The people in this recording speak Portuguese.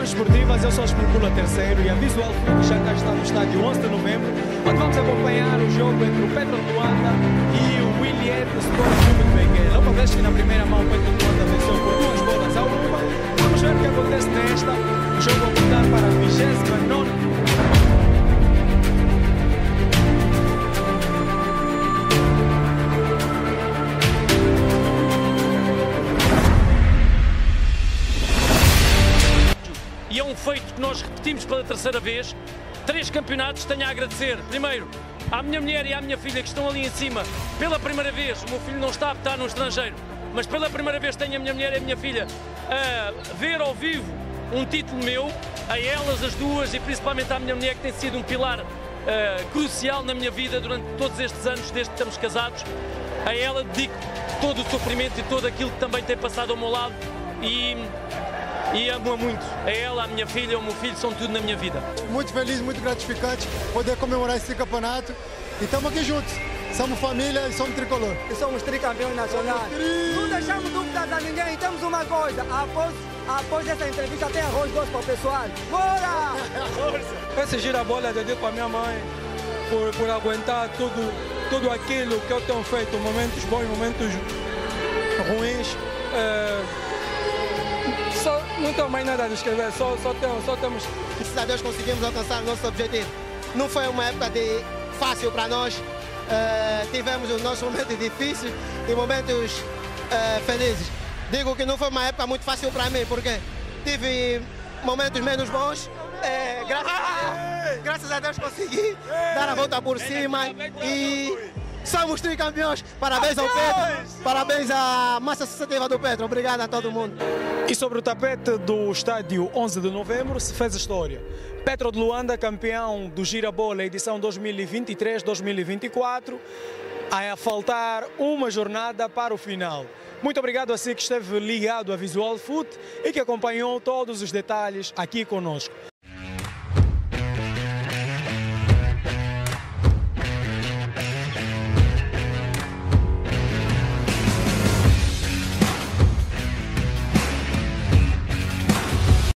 informações esportivas, eu sou o Especula Terceiro e a Visual Food já cá está no estádio 11 de novembro, onde vamos acompanhar o jogo entre o Petro de Luanda e o Williet Sport Clube de Benguela. Uma vez que na primeira mão o Petro de Luanda venceu por 2-1, vamos ver o que acontece nesta. O jogo vai contar para a 29ª. E é um feito que nós repetimos pela terceira vez. 3 campeonatos. Tenho a agradecer, primeiro, à minha mulher e à minha filha que estão ali em cima. Pela primeira vez, o meu filho não está no estrangeiro, mas pela primeira vez tenho a minha mulher e a minha filha a ver ao vivo um título meu, a elas as duas e principalmente à minha mulher, que tem sido um pilar crucial na minha vida durante todos estes anos, desde que estamos casados. A ela dedico todo o sofrimento e todo aquilo que também tem passado ao meu lado e amo-a muito. A ela, a minha filha, o meu filho, são tudo na minha vida. Muito feliz, muito gratificante poder comemorar esse campeonato. E estamos aqui juntos. Somos família e somos tricolor. E somos tricampeões nacionais. Não deixamos dúvidas a ninguém. E temos uma coisa. Após essa entrevista tem arroz doce para o pessoal. Bora! Esse gira-bola dedico à minha mãe por aguentar tudo aquilo que eu tenho feito. Momentos bons, momentos ruins. Não tenho mais nada a escrever, só temos. Graças a Deus conseguimos alcançar o nosso objetivo. Não foi uma época fácil para nós. Tivemos os nossos momentos difíceis e momentos felizes. Digo que não foi uma época muito fácil para mim, porque tive momentos menos bons. Graças a Deus consegui dar a volta por cima e somos tricampeões. Parabéns ao Petro, parabéns à massa associativa do Petro. Obrigado a todo mundo. E sobre o tapete do estádio 11 de novembro se fez história. Petro de Luanda, campeão do Girabola edição 2023-2024, a faltar uma jornada para o final. Muito obrigado a si que esteve ligado à Visual Food e que acompanhou todos os detalhes aqui conosco.